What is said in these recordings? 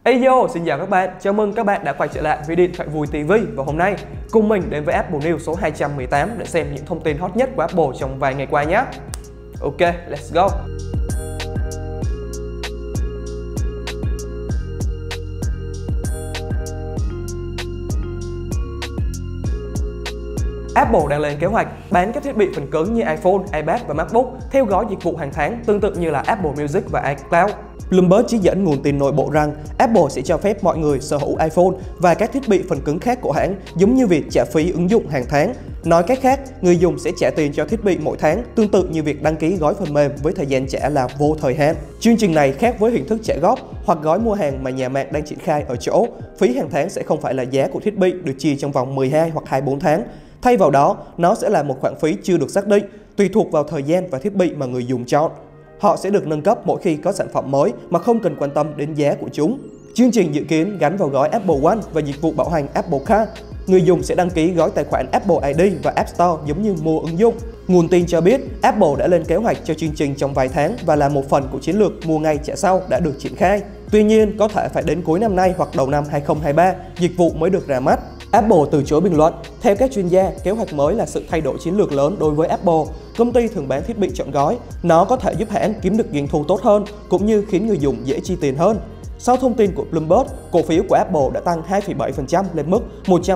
Hey yo, xin chào các bạn, chào mừng các bạn đã quay trở lại với Điện thoại Vui TV. Và hôm nay cùng mình đến với Apple News số 218 để xem những thông tin hot nhất của Apple trong vài ngày qua nhé. Ok, let's go. Apple đang lên kế hoạch bán các thiết bị phần cứng như iPhone, iPad và MacBook theo gói dịch vụ hàng tháng tương tự như là Apple Music và iCloud. Bloomberg chỉ dẫn nguồn tin nội bộ rằng Apple sẽ cho phép mọi người sở hữu iPhone và các thiết bị phần cứng khác của hãng giống như việc trả phí ứng dụng hàng tháng. Nói cách khác, người dùng sẽ trả tiền cho thiết bị mỗi tháng, tương tự như việc đăng ký gói phần mềm với thời gian trả là vô thời hạn. Chương trình này khác với hình thức trả góp hoặc gói mua hàng mà nhà mạng đang triển khai ở chỗ, phí hàng tháng sẽ không phải là giá của thiết bị được chia trong vòng 12 hoặc 24 tháng. Thay vào đó, nó sẽ là một khoản phí chưa được xác định, tùy thuộc vào thời gian và thiết bị mà người dùng chọn. Họ sẽ được nâng cấp mỗi khi có sản phẩm mới mà không cần quan tâm đến giá của chúng. Chương trình dự kiến gắn vào gói Apple One và dịch vụ bảo hành Apple Car. Người dùng sẽ đăng ký gói tài khoản Apple ID và App Store giống như mua ứng dụng. Nguồn tin cho biết Apple đã lên kế hoạch cho chương trình trong vài tháng và là một phần của chiến lược mua ngay trả sau đã được triển khai. Tuy nhiên, có thể phải đến cuối năm nay hoặc đầu năm 2023, dịch vụ mới được ra mắt. Apple từ chối bình luận. Theo các chuyên gia, kế hoạch mới là sự thay đổi chiến lược lớn đối với Apple. Công ty thường bán thiết bị trọn gói. Nó có thể giúp hãng kiếm được doanh thu tốt hơn, cũng như khiến người dùng dễ chi tiền hơn. Sau thông tin của Bloomberg, cổ phiếu của Apple đã tăng 2,7% lên mức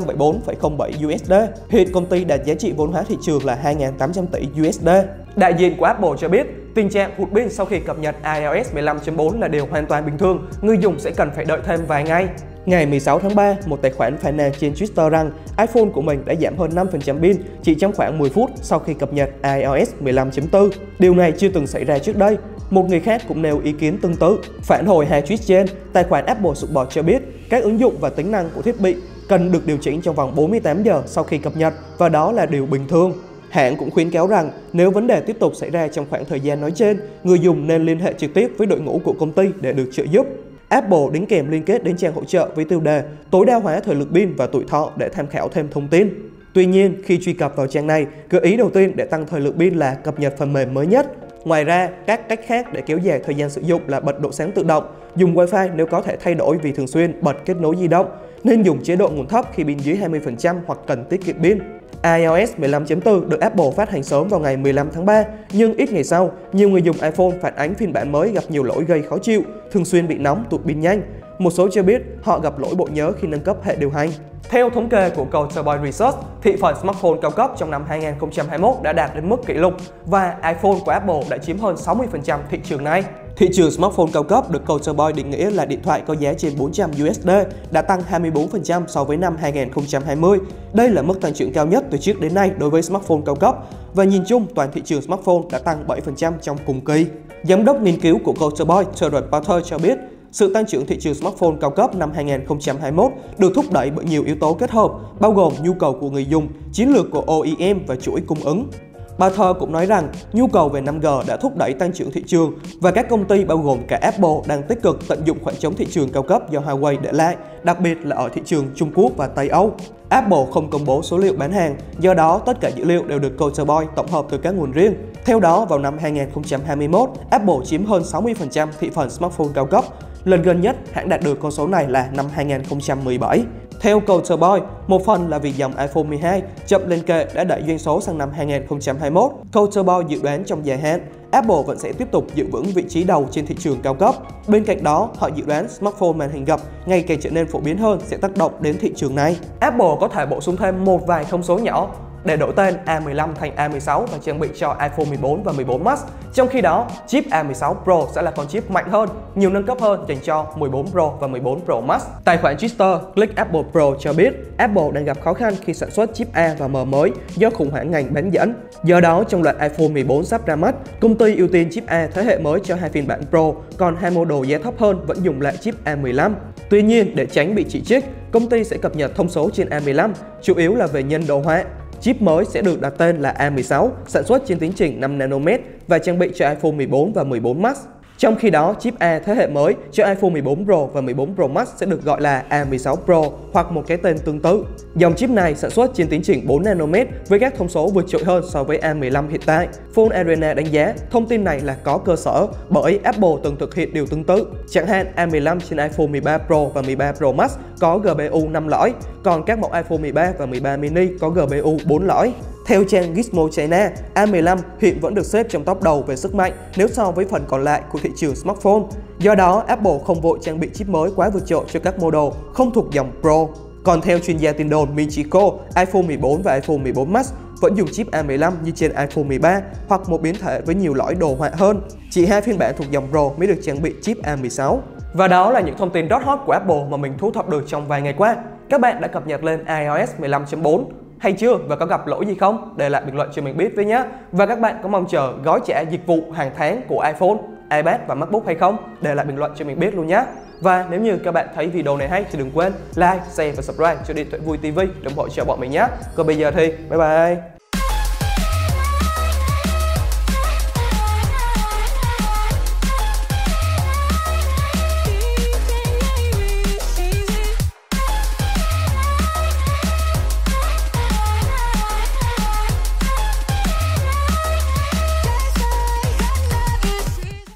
174,07 USD. Hiện công ty đạt giá trị vốn hóa thị trường là 2.800 tỷ USD. Đại diện của Apple cho biết, tình trạng hụt pin sau khi cập nhật iOS 15.4 là điều hoàn toàn bình thường, người dùng sẽ cần phải đợi thêm vài ngày. Ngày 16 tháng 3, một tài khoản phàn nàn trên Twitter rằng iPhone của mình đã giảm hơn 5% pin chỉ trong khoảng 10 phút sau khi cập nhật iOS 15.4. Điều này chưa từng xảy ra trước đây. Một người khác cũng nêu ý kiến tương tự. Phản hồi hai tweet trên, tài khoản Apple Support cho biết các ứng dụng và tính năng của thiết bị cần được điều chỉnh trong vòng 48 giờ sau khi cập nhật và đó là điều bình thường. Hãng cũng khuyến cáo rằng nếu vấn đề tiếp tục xảy ra trong khoảng thời gian nói trên, người dùng nên liên hệ trực tiếp với đội ngũ của công ty để được trợ giúp. Apple đính kèm liên kết đến trang hỗ trợ với tiêu đề tối đa hóa thời lượng pin và tuổi thọ để tham khảo thêm thông tin. Tuy nhiên, khi truy cập vào trang này, gợi ý đầu tiên để tăng thời lượng pin là cập nhật phần mềm mới nhất. Ngoài ra, các cách khác để kéo dài thời gian sử dụng là bật độ sáng tự động, dùng Wi-Fi nếu có thể thay đổi vì thường xuyên bật kết nối di động, nên dùng chế độ nguồn thấp khi pin dưới 20% hoặc cần tiết kiệm pin. iOS 15.4 được Apple phát hành sớm vào ngày 15 tháng 3, nhưng ít ngày sau, nhiều người dùng iPhone phản ánh phiên bản mới gặp nhiều lỗi gây khó chịu, thường xuyên bị nóng, tụt pin nhanh. Một số cho biết họ gặp lỗi bộ nhớ khi nâng cấp hệ điều hành. Theo thống kê của Counterpoint Research, thị phần smartphone cao cấp trong năm 2021 đã đạt đến mức kỷ lục và iPhone của Apple đã chiếm hơn 60% thị trường này. Thị trường smartphone cao cấp được Counterpoint định nghĩa là điện thoại có giá trên 400 USD, đã tăng 24% so với năm 2020. Đây là mức tăng trưởng cao nhất từ trước đến nay đối với smartphone cao cấp và nhìn chung toàn thị trường smartphone đã tăng 7% trong cùng kỳ. Giám đốc nghiên cứu của Counterpoint Terence Porter cho biết, sự tăng trưởng thị trường smartphone cao cấp năm 2021 được thúc đẩy bởi nhiều yếu tố kết hợp, bao gồm nhu cầu của người dùng, chiến lược của OEM và chuỗi cung ứng. Porter cũng nói rằng nhu cầu về 5G đã thúc đẩy tăng trưởng thị trường và các công ty bao gồm cả Apple đang tích cực tận dụng khoảng trống thị trường cao cấp do Huawei để lại, đặc biệt là ở thị trường Trung Quốc và Tây Âu. Apple không công bố số liệu bán hàng, do đó tất cả dữ liệu đều được Counterpoint tổng hợp từ các nguồn riêng. Theo đó, vào năm 2021, Apple chiếm hơn 60% thị phần smartphone cao cấp. Lần gần nhất, hãng đạt được con số này là năm 2017. Theo Counterpoint, một phần là vì dòng iPhone 12 chậm lên kệ đã đẩy doanh số sang năm 2021. Counterpoint dự đoán trong dài hạn, Apple vẫn sẽ tiếp tục giữ vững vị trí đầu trên thị trường cao cấp. Bên cạnh đó, họ dự đoán smartphone màn hình gập ngày càng trở nên phổ biến hơn sẽ tác động đến thị trường này. Apple có thể bổ sung thêm một vài thông số nhỏ để đổi tên A15 thành A16 và trang bị cho iPhone 14 và 14 Max. Trong khi đó, chip A16 Pro sẽ là con chip mạnh hơn, nhiều nâng cấp hơn dành cho 14 Pro và 14 Pro Max. Tài khoản Twitter Click Apple Pro cho biết Apple đang gặp khó khăn khi sản xuất chip A và M mới do khủng hoảng ngành bán dẫn. Do đó, trong loạt iPhone 14 sắp ra mắt, công ty ưu tiên chip A thế hệ mới cho hai phiên bản Pro, còn hai model giá thấp hơn vẫn dùng lại chip A15. Tuy nhiên, để tránh bị chỉ trích, công ty sẽ cập nhật thông số trên A15, chủ yếu là về nhân đồ họa. Chip mới sẽ được đặt tên là A16, sản xuất trên tiến trình 5 nanomet và trang bị cho iPhone 14 và 14 Max. Trong khi đó, chip A thế hệ mới cho iPhone 14 Pro và 14 Pro Max sẽ được gọi là A16 Pro hoặc một cái tên tương tự. Dòng chip này sản xuất trên tiến trình 4 nanomet với các thông số vượt trội hơn so với A15 hiện tại. Phone Arena đánh giá thông tin này là có cơ sở bởi Apple từng thực hiện điều tương tự. Chẳng hạn A15 trên iPhone 13 Pro và 13 Pro Max có GPU 5 lõi, còn các mẫu iPhone 13 và 13 mini có GPU 4 lõi. Theo trang Gizmo China, A15 hiện vẫn được xếp trong top đầu về sức mạnh nếu so với phần còn lại của thị trường smartphone. Do đó, Apple không vội trang bị chip mới quá vượt trội cho các model không thuộc dòng Pro. Còn theo chuyên gia tin đồn Michiko, iPhone 14 và iPhone 14 Max vẫn dùng chip A15 như trên iPhone 13 hoặc một biến thể với nhiều lõi đồ họa hơn. Chỉ 2 phiên bản thuộc dòng Pro mới được trang bị chip A16. Và đó là những thông tin rất hot của Apple mà mình thu thập được trong vài ngày qua. Các bạn đã cập nhật lên iOS 15.4 hay chưa và có gặp lỗi gì không? Để lại bình luận cho mình biết với nhé. Và các bạn có mong chờ gói trả dịch vụ hàng tháng của iPhone, iPad và MacBook hay không? Để lại bình luận cho mình biết luôn nhé. Và nếu như các bạn thấy video này hay thì đừng quên like, share và subscribe cho Điện thoại Vui TV để ủng hộ cho bọn mình nhé. Còn bây giờ thì bye bye.